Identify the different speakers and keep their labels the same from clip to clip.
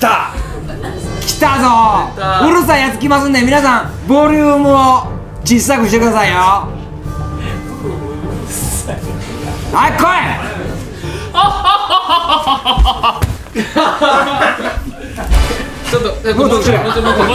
Speaker 1: た来たぞ。うるさいやつ来ますんで、皆さんボリュームを小さくしてくださいよ。はい、来い。
Speaker 2: ちょっともうどうしよう。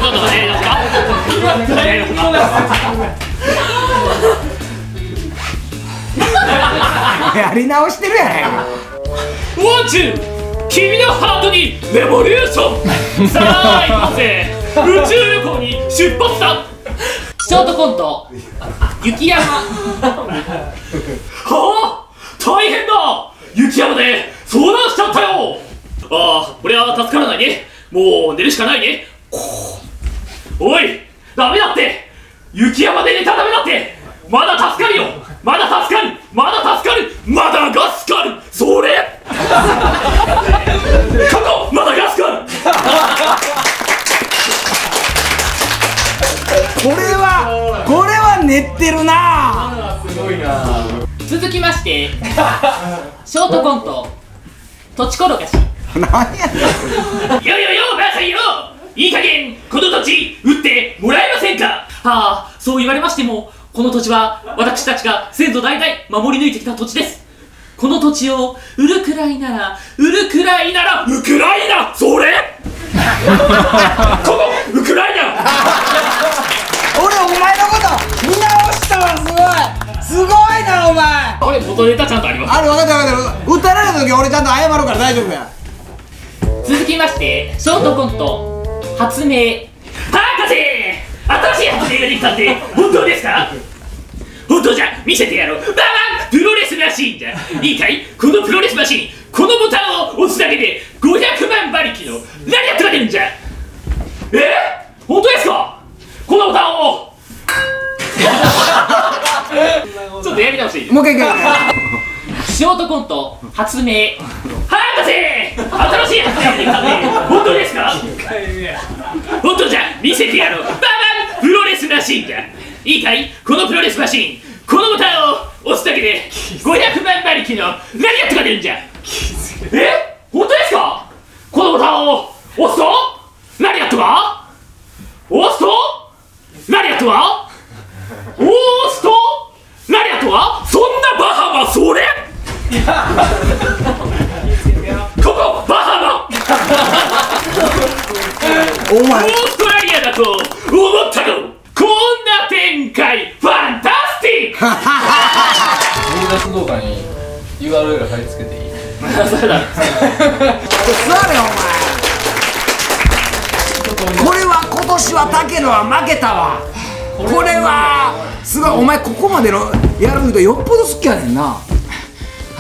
Speaker 1: やり直してるやないか。
Speaker 3: ワンチュー、君のハートにレボリューション。さあ行こうぜ、宇宙旅行に出発だ。ショートコント、雪山。はあ、大変だ、雪山で遭難しちゃったよ。ああ、これは助からないね。もう寝るしかないね。おい、ダメだって、雪山で寝たらダメだって。まだ助かるよ、まだ助かる、まだ助かる、まだガスかる、それここ、まだガスかる。
Speaker 1: これは練ってるな。
Speaker 2: すごいな。
Speaker 3: 続きましてショートコント、土地転がし。
Speaker 1: 何やねん。
Speaker 3: よよよ、ばあさんよ、いい加減この土地売ってもらえませんか。はあ、そう言われましても、この土地は私たちが先祖代々守り抜いてきた土地です。この土地を売るくらいなら、ウクライナ、それここ、ウクライナ。
Speaker 1: 俺お前のこと見直したわ。すごいなお前。
Speaker 3: これ元ネタちゃんとあります。
Speaker 1: あれ分かった分かった。訴えられた時俺ちゃんと謝るから大丈夫や。
Speaker 3: 続きましてショートコント、発明。博士、新しい発明ができたって本当ですか。本当じゃ、見せてやろう。ババン、プロレスマシーンじゃ。いいかい、このプロレスマシーン、このボタンを押すだけで500万馬力のラリアットが出るんじゃ。本当ですか。このボタンをちょっとやり直していいですか。
Speaker 1: もう一回
Speaker 3: ショートコント、発明。博士、新しい発明ができたって本当ですか。本当じゃ、見せてやろう。ババン、プロレスマシーンじゃ。いいかい、このプロレスマシーン、このボタンを押すだけで500万馬力のラリアットが出るんじゃ。本当ですか。このボタンを押すとラリアットが、押すとラリアットは、押すとラリアットは、そんなバハマ、それここ、バハマ。
Speaker 1: お前
Speaker 3: オーストラリアだと思ったの。こんな展開、ファンタスティック。
Speaker 2: ミーダス動画に URL 貼り付けていい。
Speaker 3: それだ。
Speaker 1: 座れお前。これは今年は竹野は負けたわ。これはすごい。お前ここまでのやるとよっぽど好きやねんな。
Speaker 3: はい、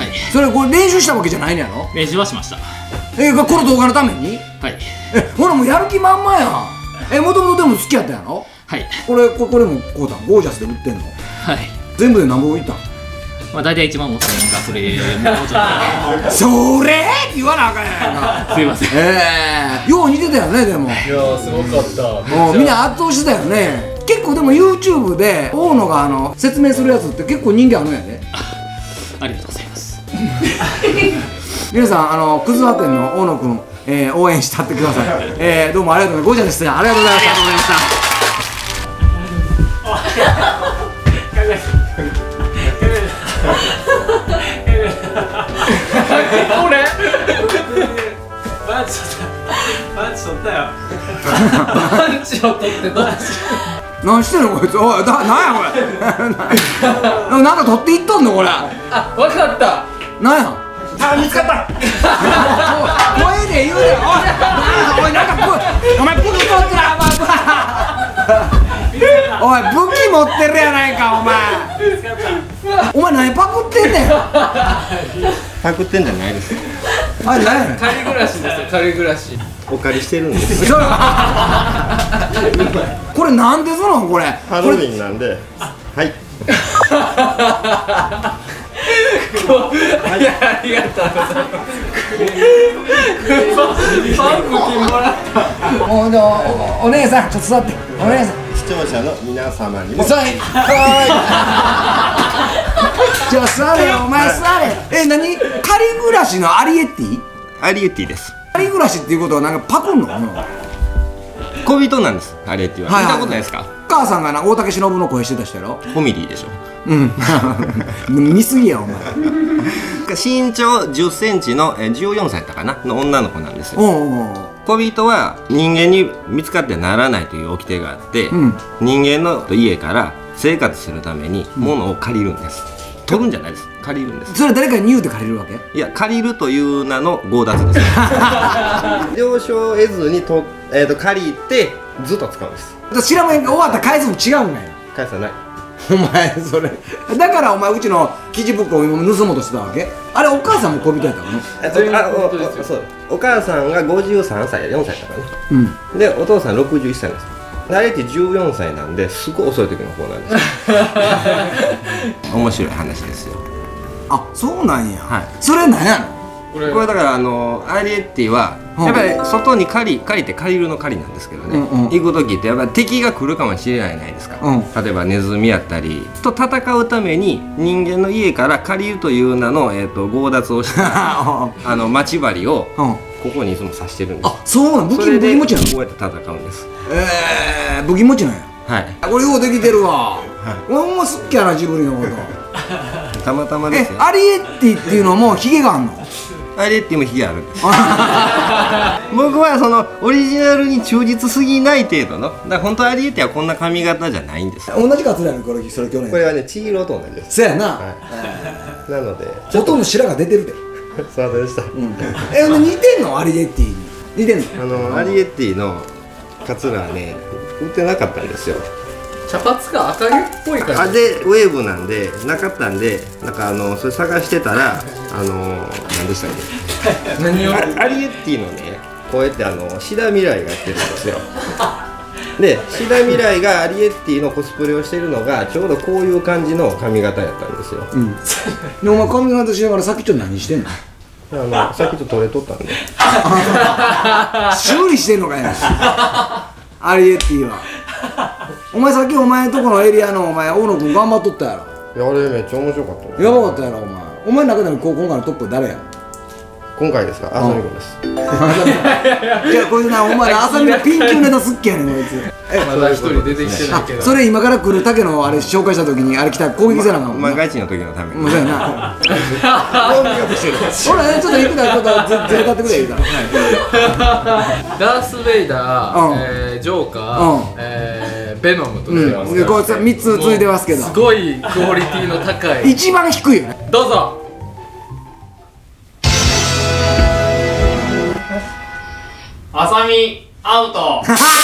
Speaker 1: それこれ練習したわけじゃないのやろ。
Speaker 3: 練習はしました。
Speaker 1: この動画のために。
Speaker 3: はい。
Speaker 1: ほらもうやる気満々やん。もともとでも好きやったやろ。
Speaker 3: はい。
Speaker 1: これもこうだ、ゴージャスで売ってんの。
Speaker 3: はい。
Speaker 1: 全部で何本いったん。
Speaker 3: まあ大体1万5000円がそれでもうちょっと。
Speaker 1: それって言わなあかんやないか。
Speaker 3: すいません。
Speaker 1: よう似てたよね。でも
Speaker 2: いやー、すごかった。
Speaker 1: もうみんな圧倒してたよね。結構でも YouTube で大野が説明するやつって結構人気あるんやで。
Speaker 3: ありがとうございます。
Speaker 1: 皆さんくずわ店の大野くん、応援してってください。どうもありがとうございました。ゴージャスでした。ありがとうございました。
Speaker 2: これパンチ取ったよ。パンチを取ってどうし
Speaker 1: 何してんのこいつ。おい、なんやこれ。なんか取っていっとんのこれ。
Speaker 2: あ、わかった。
Speaker 1: なんや。
Speaker 2: 見つかった。
Speaker 1: 声で言うで。おい、なんかお前武器持ってる。おい、武器持ってるやないかお前。お前何パクってんねん。
Speaker 4: パクってんじゃないですよ。
Speaker 1: あれ何やねん。
Speaker 2: 仮暮らしですよ、仮暮らし。
Speaker 4: お借りしてるんです。
Speaker 1: これなんでそのこれ。
Speaker 4: ハロウィンなんで。はい。
Speaker 2: いや、ありがとうございます。パンプキンもらった。
Speaker 1: もうお姉さんちょっと座って。お姉さん。
Speaker 4: 視聴者の皆様にも。
Speaker 1: 座れ。じゃあ座れよお前座れ。何？仮暮らしのアリエッティ？
Speaker 4: アリエッティです。
Speaker 1: 二人暮らしっていうことはなんかパクんの？
Speaker 4: 恋人なんですアリエッティは。見たことないですか？
Speaker 1: お母さんがな大竹しのぶの声してた人やろ。
Speaker 4: ファミリーでしょ。
Speaker 1: 見すぎやお前。
Speaker 4: 身長10センチの14歳だったかなの女の子なんですよ。恋人は人間に見つかってならないという掟があって、人間の家から生活するために物を借りるんです。取るんじゃないです。借りるんです。
Speaker 1: それ誰かに言うて借りるわけ？
Speaker 4: いや、借りるという名の強奪です。了承を得ずに借りてずっと使うんです。
Speaker 1: 知らん終わった返すの違うんだよ。
Speaker 4: 返さない。
Speaker 1: お前それだからお前うちの生地袋を今盗もうとしてたわけ？あれお母さんも恋人やったの？
Speaker 4: そうお母さんが53歳4歳だからね、でお父さん61歳なんです。あれって14歳なんですごい遅い時の方なんです面白い話ですよ。
Speaker 1: あ、そうなんや。
Speaker 4: はい。
Speaker 1: それなんやの？
Speaker 4: これだからアリエッティはやっぱり外に借りて借りるの借りなんですけどね、行く時ってやっぱり敵が来るかもしれないじゃないですか、例えばネズミやったりと戦うために人間の家から借りるという名の強奪をした待ち針をここにいつも刺してるんです。
Speaker 1: あ、そうなん。武器持ちなの？
Speaker 4: こうやって戦うんです。
Speaker 1: 武器持ちなんや。
Speaker 4: はい。
Speaker 1: これようできてるわ。俺ほんま好きやなジブリのこと。
Speaker 4: たまたまですよ。
Speaker 1: アリエッティっていうのもヒゲがあんの？
Speaker 4: アリエッティもヒゲあるんです。僕はそのオリジナルに忠実すぎない程度の、だから本当アリエッティはこんな髪型じゃないんです。
Speaker 1: 同じカツラやねんこれ去年。
Speaker 4: これはね千尋と同じです。
Speaker 1: そうやな。
Speaker 4: なので
Speaker 1: ほとんど白が出てるで。
Speaker 4: そうでした。
Speaker 1: 似てんの？アリエッティに似てんの？
Speaker 4: アリエッティのカツラはね売ってなかったんですよ。
Speaker 2: 茶髪が赤毛っぽいから
Speaker 4: でウェーブなんでなかったんで、なんかそれ探してたら何でしたっけ何をアリエッティのねこうやって志田未来がやってるんですよ。で志田未来がアリエッティのコスプレをしているのがちょうどこういう感じの髪型やったんですよ。
Speaker 1: でお前髪型しながらさっきちょっと何してんの？
Speaker 4: さっきちょっと取れとったんで
Speaker 1: 修理してんのかよアリエッティは。お前さっきお前のとこのエリアのお前大野君頑張っとったやろ。
Speaker 4: いやあれめっちゃ面白かった。
Speaker 1: やばかったやろお前。お前の中での今回のトップ誰や？
Speaker 4: 今回ですか？あさみ君です。
Speaker 1: じゃあこいつなお前あさみのピンクネタ好きやねんこいつ。
Speaker 2: まだ一人出てきてないけど。
Speaker 1: それ今から来る竹のあれ紹介した時にあれ来たら攻撃せなあかん。
Speaker 4: 万が一の時のために。
Speaker 1: そうやな。ほらちょっと行くからちょっとずれたってくれいいから。
Speaker 2: ダース・ベイダー、ジョーカー、ベノムと出てますから。
Speaker 1: こいつ3つ続いてますけど。
Speaker 2: すごいクオリティの高い。
Speaker 1: 一番低いよね。
Speaker 2: どうぞ。
Speaker 3: あさみアウト。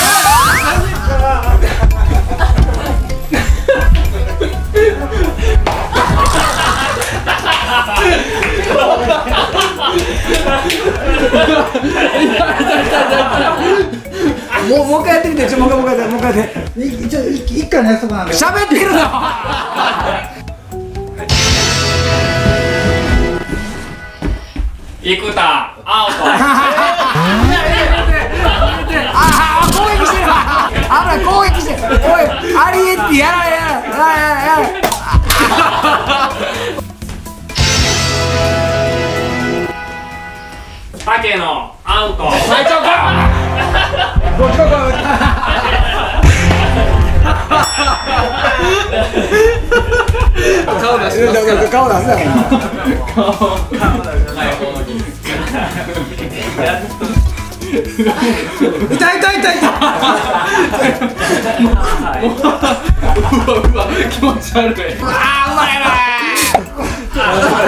Speaker 1: もう一回やってみて。もう一回やって。一回のやつとかなんで喋ってるな。
Speaker 3: 生田アウト。
Speaker 1: 攻撃してる。攻撃してる。おいアリエッティやられ。
Speaker 3: 竹野アウト。
Speaker 1: 最長か。どっちか
Speaker 2: 顔出しますから。
Speaker 1: 顔出すな。痛い。
Speaker 2: うわ気持ち悪い。
Speaker 1: うまいな。
Speaker 2: た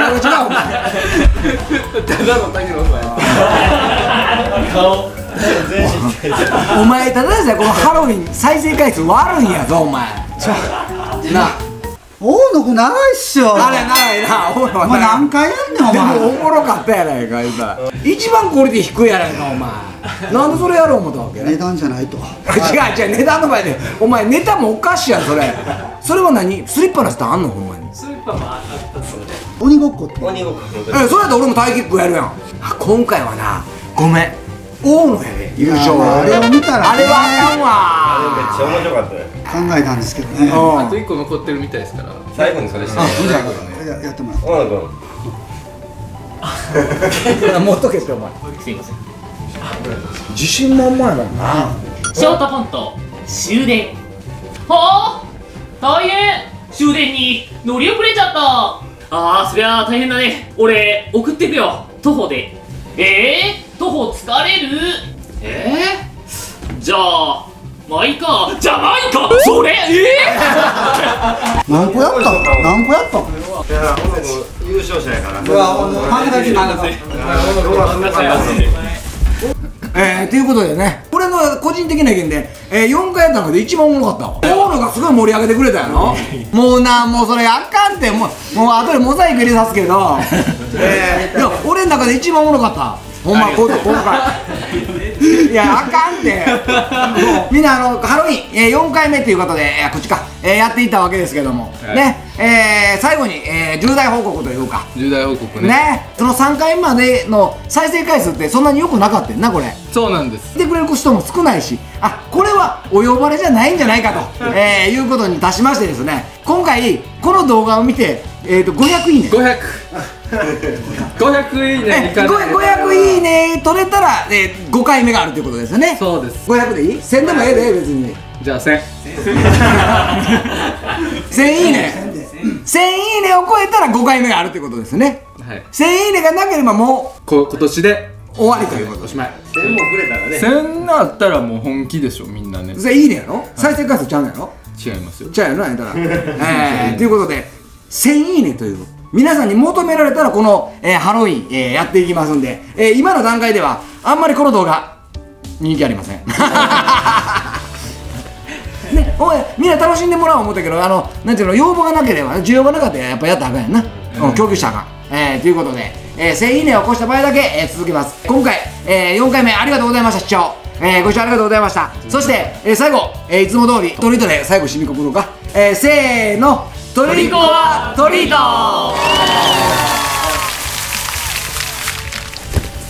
Speaker 2: だの竹野さん。顔。
Speaker 1: お前ただでさえこのハロウィン再生回数悪いんやぞお前。な
Speaker 5: 大野くん長いっしょ。
Speaker 1: あれ長いな。お
Speaker 5: 前何回やんねんお前。
Speaker 1: でもおもろかったやないか今。一番クオリティ低いやないかお前。なんでそれやろう思ったわけ？
Speaker 5: 値段じゃないと。
Speaker 1: 違う値段の前でお前ネタもおかしいやんそれ。それは何？スリッパの人あんのほんまに？
Speaker 3: スリッパもあったそうで。
Speaker 5: 鬼ごっこって。
Speaker 4: 鬼ごっこ。
Speaker 1: それやったら俺もタイキックやるやん。今回はなごめん大野やで優勝は。
Speaker 5: あれを見たら
Speaker 1: あれはあかんわ。
Speaker 4: めっちゃ面白かったね。
Speaker 5: 考えたんですけどね。
Speaker 2: あと1個残ってるみたいですから。
Speaker 4: 最後にそれして
Speaker 5: じゃあやってもらって。
Speaker 4: 大野君
Speaker 1: 持っとけってお前。
Speaker 3: すいません。
Speaker 1: 自信満々やもんな。
Speaker 3: ショートコント終電。はあ大変、終電に乗り遅れちゃった。あーそりゃ大変だね。俺送ってくよ、徒歩で。徒歩疲れる。じゃあまあいいか。じゃあまあいいかそれ。
Speaker 5: 何個やったの？何個やったの？
Speaker 4: いや優勝者やから
Speaker 5: うわ、もう考えてなかった。
Speaker 1: ということでね、俺の個人的な意見で、4回やったので一番おもろかったわ。大野がすごい盛り上げてくれたやろ。もうな、もうそれあかんって、もう後でモザイク入れさすけど、いや俺の中で一番おもろかった。ほんま、今回。いや、あかんって。もうみんなハロウィン、4回目ということで、こっちか、やっていったわけですけども、ね、最後に、重大報告というか、
Speaker 2: 重大報告ね。
Speaker 1: ね、その3回までの再生回数ってそんなによくなかったんな、これ。
Speaker 2: そうなんです。
Speaker 1: 来てくれる人も少ないし、あ、これはお呼ばれじゃないんじゃないかと、いうことに達しましてですね、今回この動画を見て、500いいね。
Speaker 2: 500いいね。
Speaker 1: 500いいね取れたら、5回目があるということですよね。
Speaker 2: そうです。
Speaker 1: 500でいい ?1000 でもええで、別に。
Speaker 2: じゃあ1000。
Speaker 1: 1000いいね。1000いいねを超えたら5回目があるということですね。
Speaker 2: はい。
Speaker 1: 1000いいねがなければも
Speaker 2: 今年で
Speaker 1: う終わりということ。
Speaker 2: おしまい。
Speaker 4: 1000もくれたらね
Speaker 2: 1000あったらもう本気でしょ、みんなね。
Speaker 1: それいいねやろ、再生回数ちゃうのやろ。
Speaker 2: 違いますよ。
Speaker 1: ちゃうやろあんたら。ということで1000いいねという皆さんに求められたらこの、ハロウィン、やっていきますんで、今の段階ではあんまりこの動画人気ありません。ね、おいみんな楽しんでもらおう思ったけど、なんていうの、要望がなければ需要がなかったらやっぱやったらあかんやんな、供給者が。ということで、1000いいねを越した場合だけ、続けます。今回、4回目ありがとうございました。視聴、ご視聴ありがとうございました。そして、最後、いつも通りトリートで最後締めくくろうか。せーの、トリコはトリート。